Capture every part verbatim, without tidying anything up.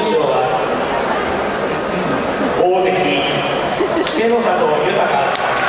賞は大関稀勢の里豊。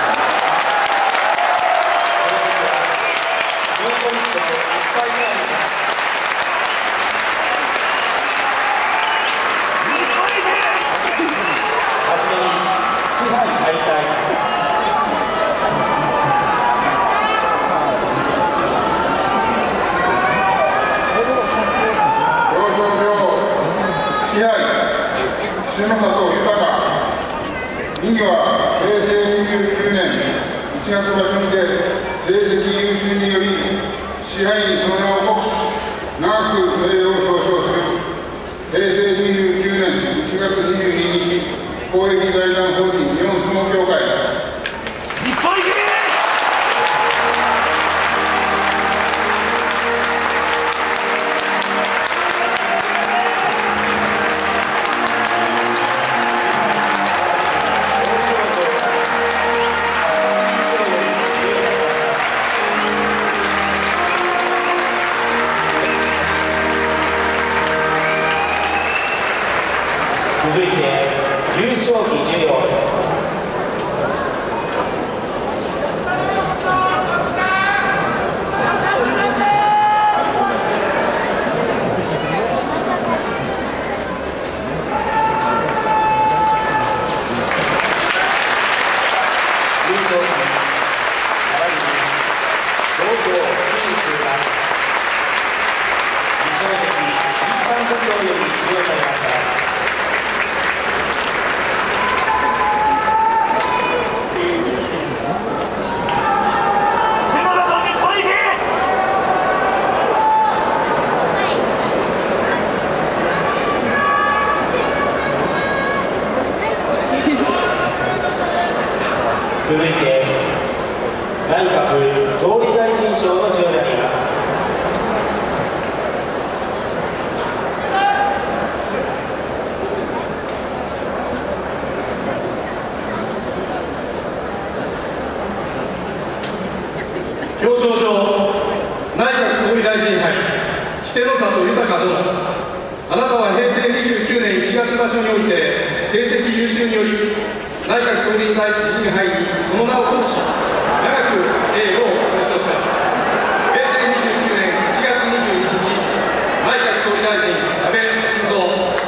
稀勢の里豊。右は平成にじゅうきゅうねんいちがつ場所にて成績優秀により賜杯にその名を刻し長く名誉を表彰する平成にじゅうきゅうねんいちがつにじゅうににち公益財団法人日本相撲協会。 続いて優勝旗授与。続いて内閣総理大臣賞の授与であります。 表彰状、内閣総理大臣杯稀勢の里豊殿。あなたは平成にじゅうきゅうねんいちがつ場所において成績優秀により内閣総理大臣杯にその名を刻し、長く栄誉を表彰します。平成にじゅうきゅうねんいちがつにじゅうににち、内閣総理大臣、安倍晋三。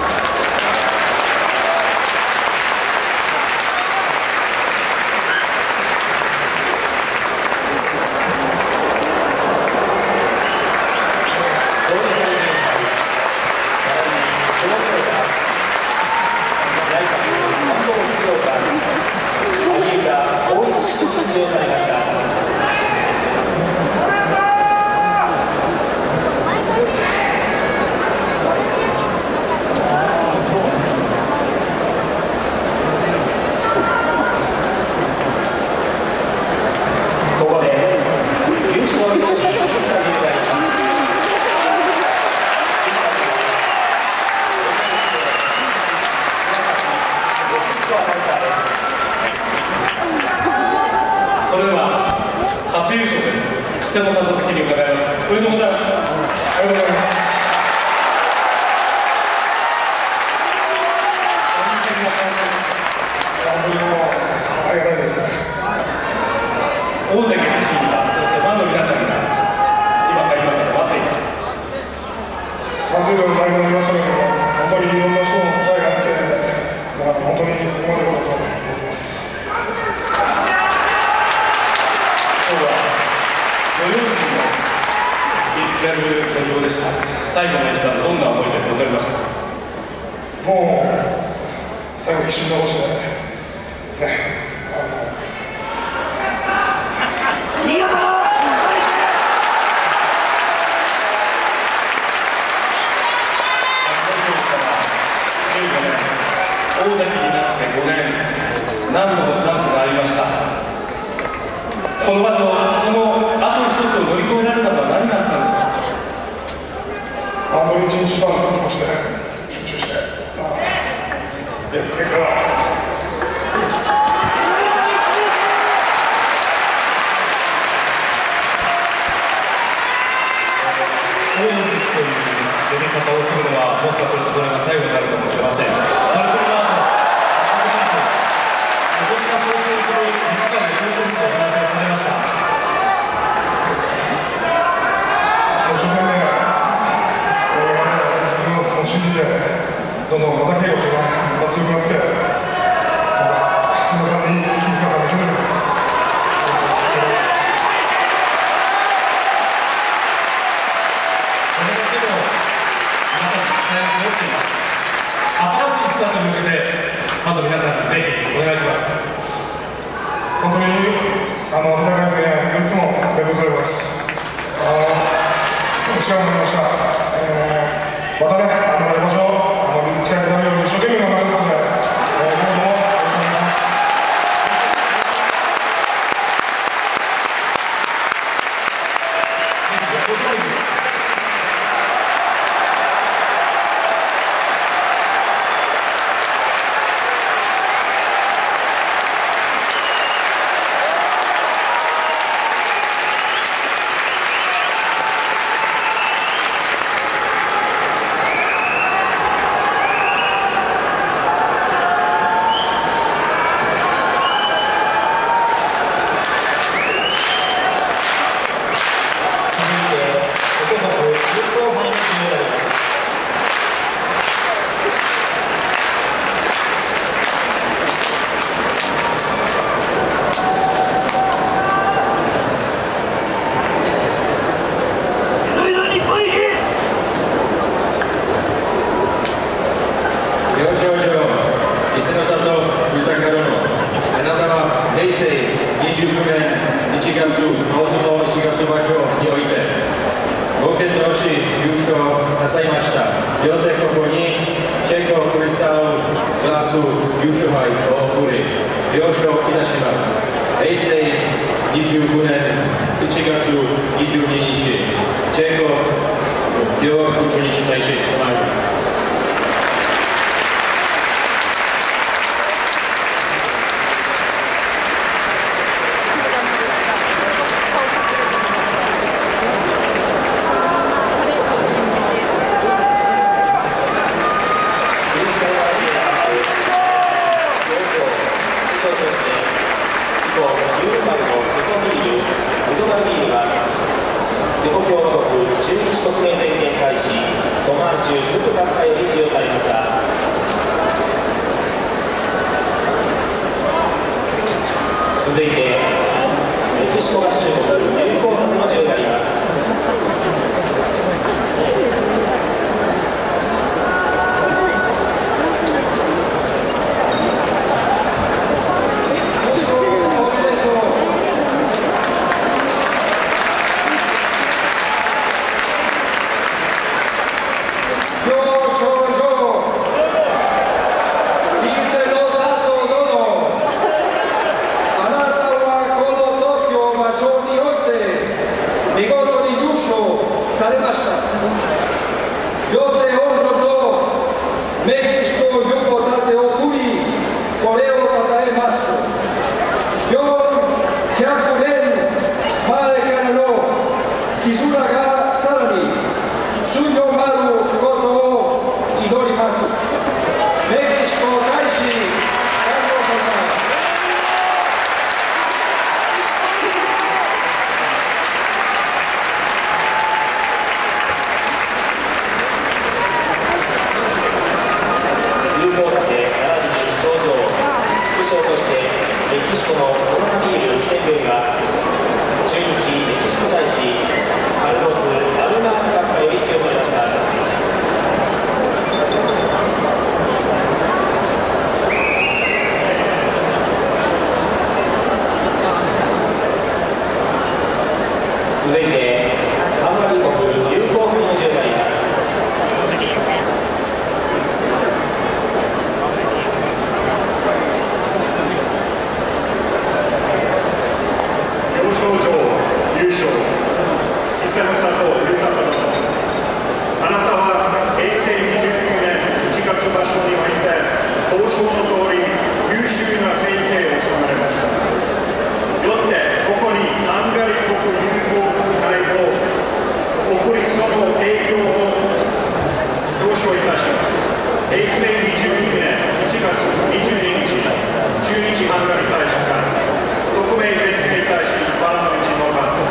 授与されました。ここで優勝力士インタビューがあります。 それでは初優勝です。稀勢の里的に伺います。おめでとうございます。ありがとうございます。本当にもうありがたいです。大関自身が、そしてファンの皆さんが今開幕で待っていました。まあ、随分前になりましたけども、本当にいろんな人の支えがあって、まあ、本当にここまで来たと思います。ご両親の見つめる土俵でした。最後の一番、どんな思いでございましたか。もう最後必死に残してね、あの見事じゅうごねん、大関になってごねん、何度もチャンスがありました。この場所、そのあと一つを乗り越えられたのは何があったんでしょうか。本当に一日一番の気持ちで集中して、まあ、やった結果がオリンピックという呼び方をするのは、もしかするとこれが最後のどんまた兵をしてまた強くなって、また皆さんにいい姿を見せれる。 新しいスタートに向けて、ファンの皆さんにぜひお願いします。 本当にあの戦いですね、いつもありがとうございます。あの力になりました。えー、またね、あのやりましょう。あの機会になるように一生懸命頑張りますので、えー、今後もよろしくお願いします。 続いてメキシコ合衆国友好国の銃になります。続いてハンガリー国友好杯の銃になります。 表彰状優勝伊勢政と豊か殿、あなたはへいせいにじゅうきゅうねんいちがつ場所において交渉の通り優秀な政権を収められました。よってここにハンガリー国友好会を送り、その影響を表彰いたします。へいせいにじゅうきゅうねんいちがつにじゅうににち駐日ハンガリー大使館特命全権大使バラノビチノーガン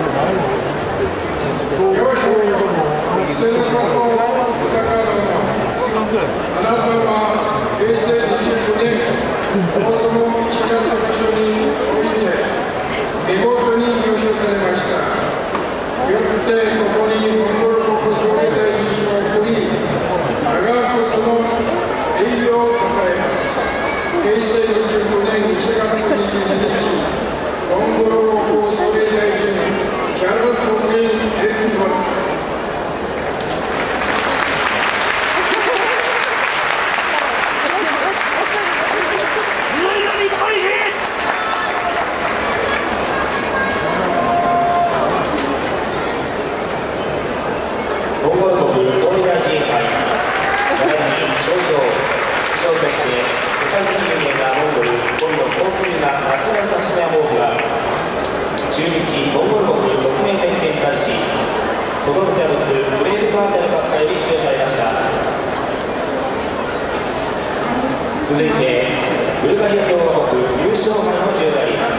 続いてブルガリア共和国優勝杯の授与であります。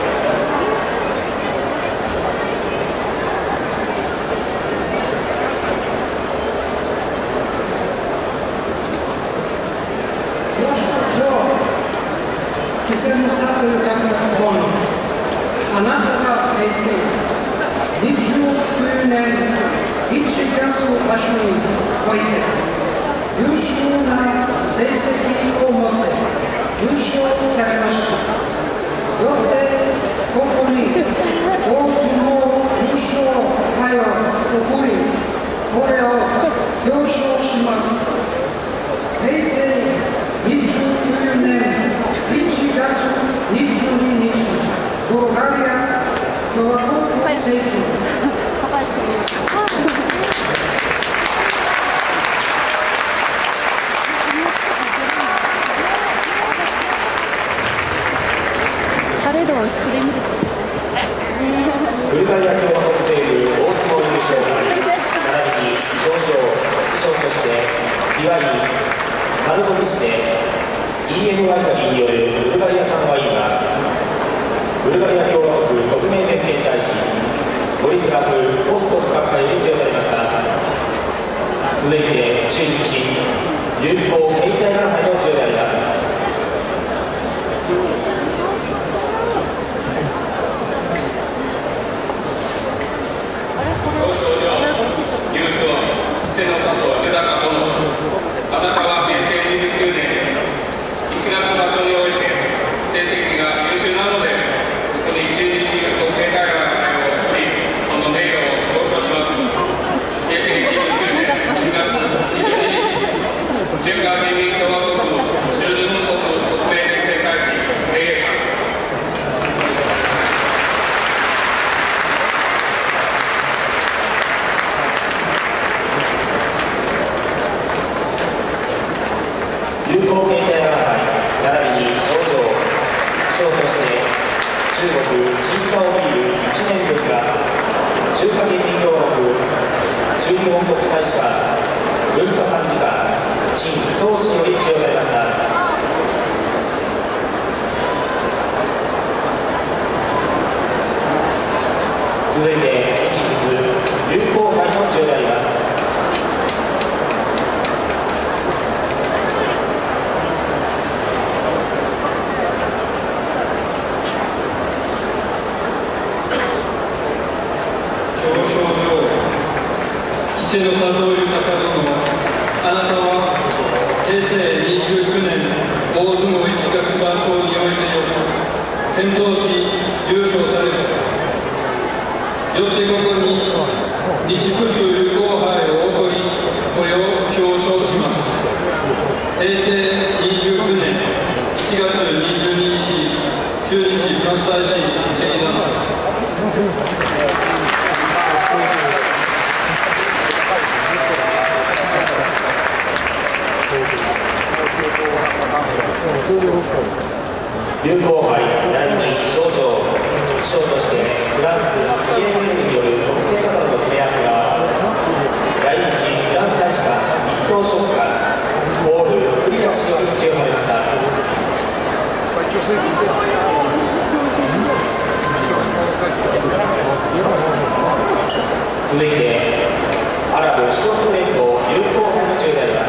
稀勢の差というかごのあなたが平成にじゅうきゅうねんいちがつ場所において優秀な成績を持って優勝されました。よってここに大相撲優勝杯を送り、これを表彰します。平成にじゅうきゅうねんいちがつにじゅうににち、ブルガリア共和国政府。 ブルガリア共和国西部大相撲優勝杯、並びに賞状、賞としてビワイン、カルボビシテ、イーエム ワイナリーによるブルガリア産ワインは、ブルガリア共和国特命全権大使、ボリスラフ・ポストフ閣下より授与されました。続いて、中日、友好携帯ラン杯の授与であります。 稀勢の里豊殿、あなたは平成にじゅうきゅうねんいちがつ場所において成績が優秀なので、ここに中日友好携帯ラン杯を送り、その名誉を表彰します。平成にじゅうきゅうねんいちがつにじゅうににち、中華人民共和国中日本国特命全権大使定例官。友好携帯ラン杯、並びに賞状、賞として中国チンパオビールいちねんぶんが中華人民共和国中日本国大使館文化参事官陳宗氏より授与されました。続いて一律友好杯の授与であります。 稀勢の里豊殿、あなたは平成にじゅうきゅうねん大相撲いちがつ場所においてよく健闘し優勝される。よってここに日複数友好杯を送り、これを表彰します。平成にじゅうきゅうねんいちがつにじゅうににち、中日フランス大使チェリダン。 友好杯、並びに賞状、賞としてフランス ピーエムエル による特製カタログの詰め合わせが在日フランス大使館一等書記官ポール・クリア氏より授与されました。 Thank you. 続いてアラブ首長国連邦友好会の中であります。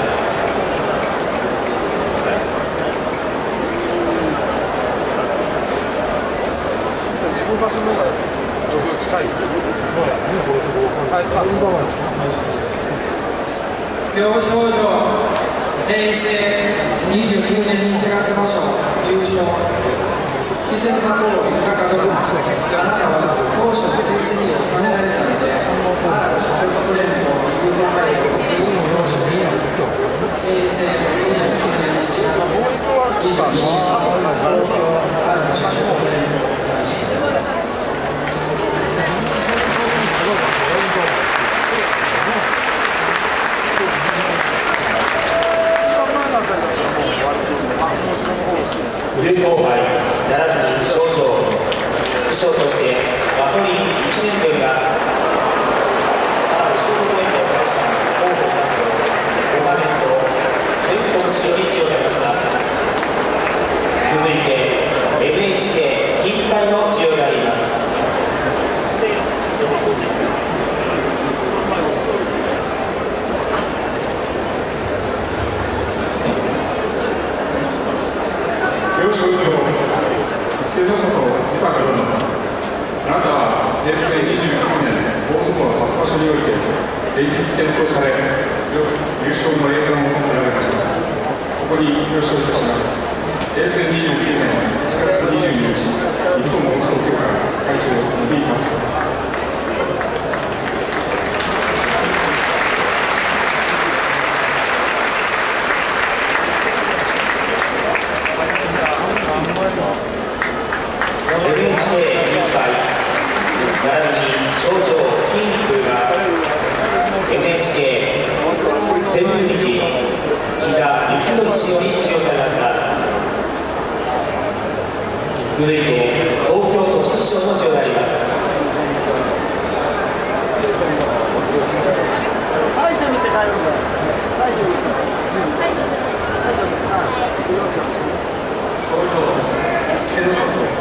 表彰状、平成にじゅうきゅうねんいちがつ場所優勝、稀勢の里豊殿、あなたは当初の成績を収められたので、アラブ首長国連邦友好会を表彰します。平成にじゅうきゅうねんいちがつにじゅうににち、東京アラブ首長国連邦大使。 友好杯並びに賞状、副賞としてガソリンいちねんぶんがアラブ首長国連邦大使館広報担当モハメッド・全国使用に授与されました。続いて エヌエイチケー 金杯の授与であります。 表彰状、稀勢の里豊殿、あなたは平成にじゅうきゅうねん大相撲初場所において連日検討され、優勝の栄冠を得られました。ここに表彰いたします。平成にじゅうきゅうねんいちがつにじゅうににち、日本放送協会会長を述べます。 エヌエイチケー 金杯並びに賞状金一封が エヌエイチケー 専務理事木田幸則氏より授与されました。続いて東京都知事賞の授与であります。 大将見て帰るんだ。大将見て。 賞状、稀勢の里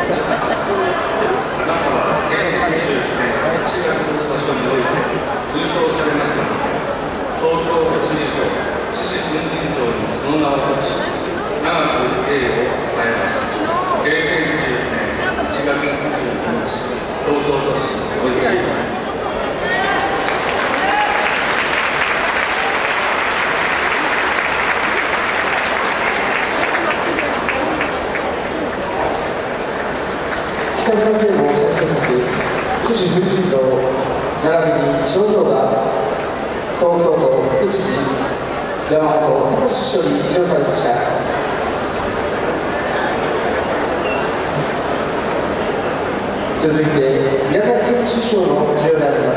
あなたは平成にじゅうきゅうねんいちがつ場所において優勝されました。東京都知事賞、獅子軍人像にその名を託し、長く栄誉をたたえます。平成にじゅうきゅうねんいちがつにじゅうくにち、東京都市おいて北村西部を指す先、獅子軍人像並びに賞状が東京都副知事山本隆史氏より授与されました。続いて宮崎県知事賞の授与であります。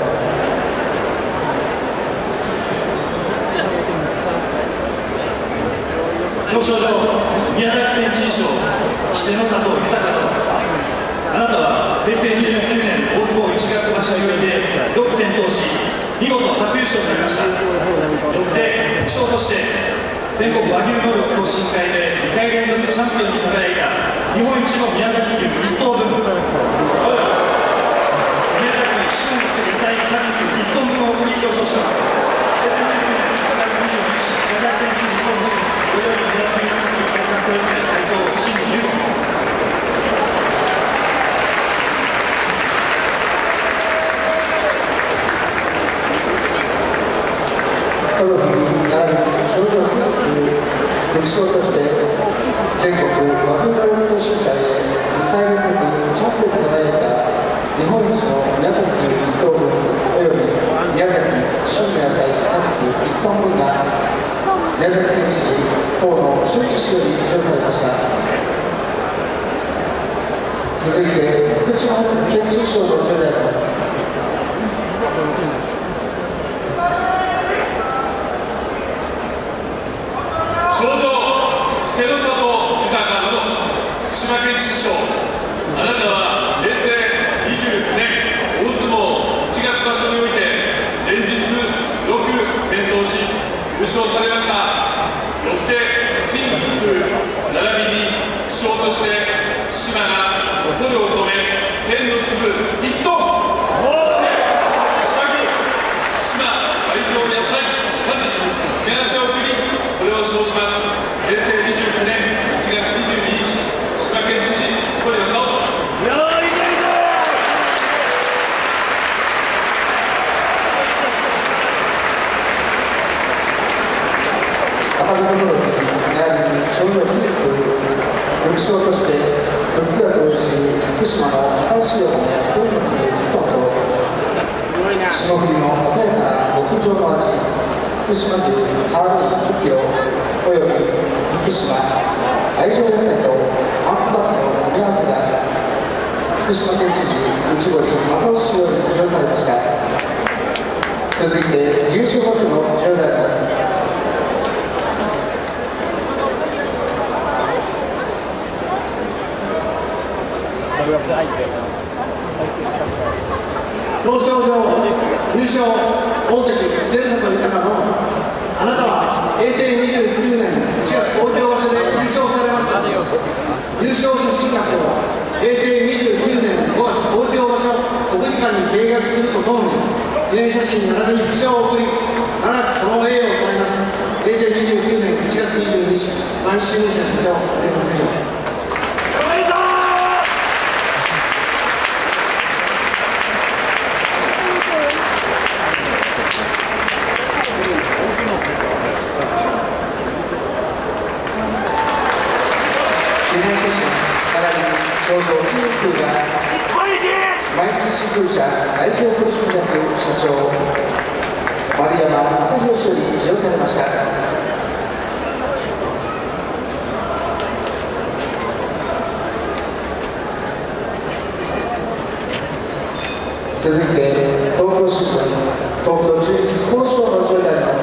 表彰状、宮崎県知事賞、稀勢の里豊殿、あなたは平成にじゅうきゅうねん大相撲いちがつ場所においてよく健闘し、見事初優勝されました。よって副賞として全国和牛能力更新会でにかい連続チャンピオンに輝いた日本一の宮崎牛いっとうぶんおよび宮崎春菊野菜果実いっトンぶんを送り表彰します。平成にじゅうきゅうねんいちがつにじゅうににち、宮崎県知事公務所および宮崎県知事会会長新優吾。 トロフィー並びに賞状金一副賞として全国和風料理講習会でにかい連続チャンピオンに輝いた日本一の宮崎牛いっとうぶんおよび宮崎旬の野菜果実いっトンぶんが宮崎県知事河野俊一氏より授与されました。続いて福島県知事賞の授与であります。 賞状、稀勢の里豊殿、福島県知事賞、あなたは平成にじゅうきゅうねん大相撲いちがつ場所において連日よく健闘し優勝されました。よって金一封並びに副賞として福島が誇るを止め天の粒いっトン、そして福島牛賞状金区副賞としてふっくらと美味しい福島の新しいお米天物いっトンと霜降りの鮮やかな極上の味福島牛サーロインじゅっキロおよび福島愛情野菜とあんこバッグの詰め合わせが福島県知事内堀正雄氏より授与されました。続いて優勝バッグの授与であります。 表彰状優勝大関稀勢の里豊のあなたは平成にじゅうきゅうねんいちがつ東京場所で優勝されました。優勝写真額を平成にじゅうきゅうねんごがつ東京場所国技館に掲出するとともに記念写真並びに副賞を送り長くその栄誉を問います。平成にじゅうきゅうねんいちがつにじゅうににち毎日新聞社社長ありがとうございます。賞状金区が毎日新聞社代表取締役社長丸山正弘氏より授与されました。続いて東京新聞東京中日スポーツ賞の授与であります。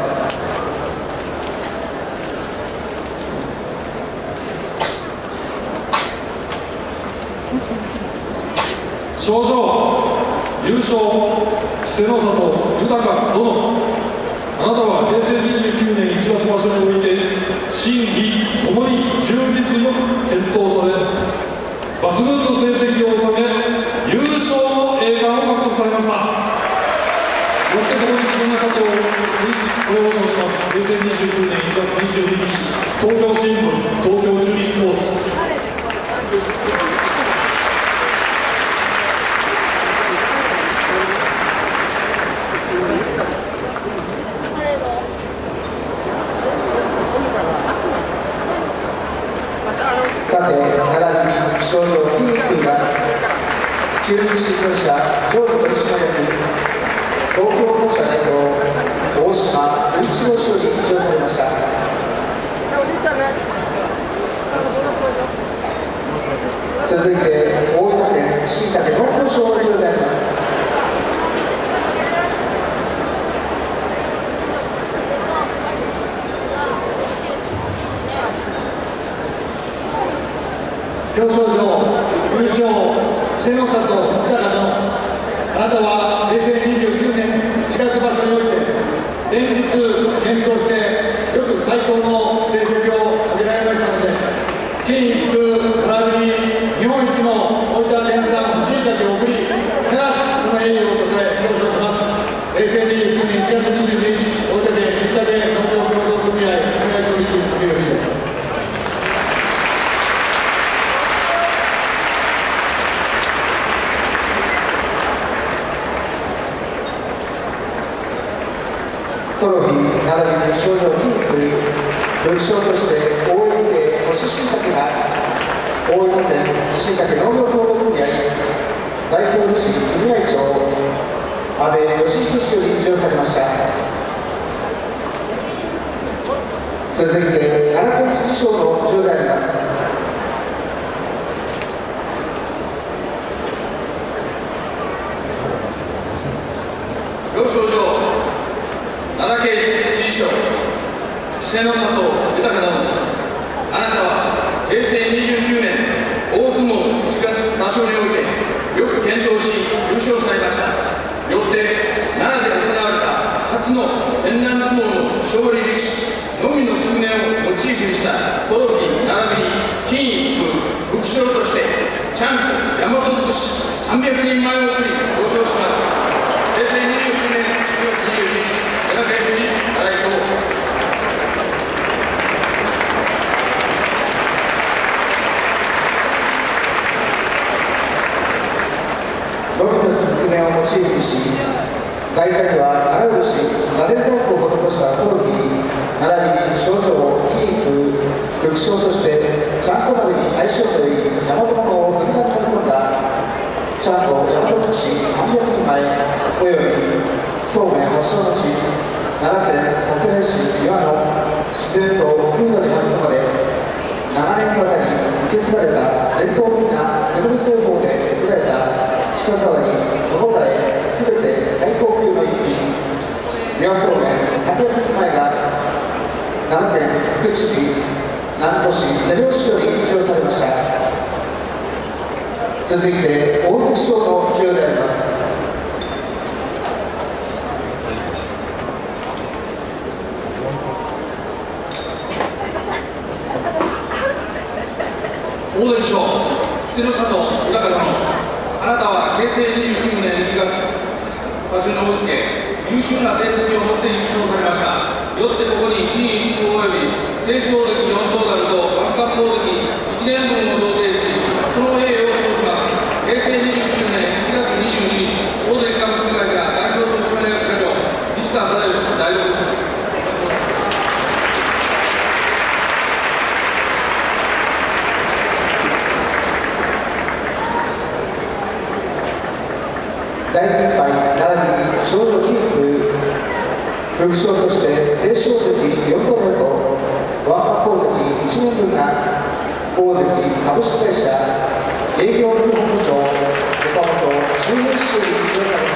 賞状優勝稀勢の里豊殿、あなたは平成にじゅうきゅうねんいちがつ場所において心技ともに充実よく検討され抜群の成績を収め優勝の栄冠を獲得されました。よってここにこの方をご表彰します。平成にじゅうきゅうねんいちがつにじゅうににち東京新聞東京中日スポーツ。盾並びに賞状金区が中日新聞社常務取締役東京本社代表大島雄一郎氏より授与されました。続いて大分県新竹農協賞の授与であります。 表彰状優勝稀勢の里豊殿、あなたは平成にじゅうきゅうねんいちがつ場所において連日検討してよく最高の成績を上げられましたので金福並びに日本一の大分県産しいたけを送り長くその栄誉をたたえ表彰します。平成にじゅうきゅうねんいちがつにじゅうににち大分県新竹農業協同組合組合取引竹吉です。トロフィー並びに賞状金区副賞として オーエスケー 干ししいたけが大分県しいたけ農業協同組合代表理事組合長安倍義彦氏より授与されました。続いて奈良県知事賞の授与であります。 表彰状奈良県知事賞稀勢の里豊殿、あなたは平成にじゅうきゅうねん大相撲いちがつ場所においてよく健闘し優勝されました。よって奈良で行われた初の天覧相撲の勝利力士のみの宿命をモチーフにしたトロフィー並びに金一封副賞としてチャンプ大和尽くしさんびゃくにんまえを送り表彰します。平成にじゅうきゅうねんいちがつにじゅうににち奈良県知事新井翔。 のみの宿命をモチーフにし台座には奈良漆螺鈿細工を施したトロフィー並びに賞状金一封副賞としてちゃんこ鍋に相性のいい大和物をふんだんに盛り込んだちゃんこ大和尽くしさんびゃくにんまいおよびそうめん発祥の地奈良県桜井市岩の自然と風土に育まれ長年にわたり受け継がれた伝統的な手延べ製法で作られた舌触り、歯ごたえ、すべて最高級の一品岩そうめんさんびゃくにんまいが奈良県副知事南砺市手拍子より授与されました。続いて大関賞の授与であります。 大関賞、稀勢の里豊殿、あなたは平成にじゅうきゅうねんいちがつ場所において優秀な成績を持って優勝されました。よってここに金一封および正式大関よん等樽とワンカップ大関いちねんぶんを贈呈し、その栄誉を称します。平成にじゅうきゅうねんいちがつにじゅうににち、大関株式会社代表取締役社長、西川貞義代読。 大金杯並びに少女金封副賞として正式大関よん等樽とワンカップ大関いちねんぶんが大関株式会社営業部本部長岡本周平氏より授与されました。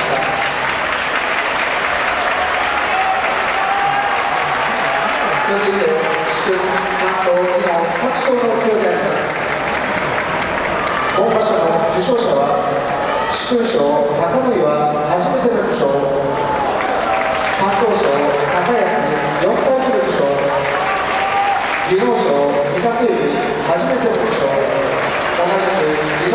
続いて主君関東技能各賞の授与であります。本場所の受賞者は主勲賞高森は初めての受賞